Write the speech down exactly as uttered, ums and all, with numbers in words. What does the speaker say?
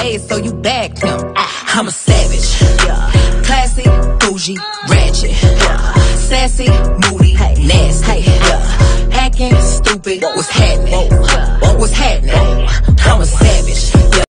ways, so you bagged him. I'm a savage, classy, bougie, ratchet, sassy, moody, nasty, acting stupid. What's happening? What's happening? I'm a savage.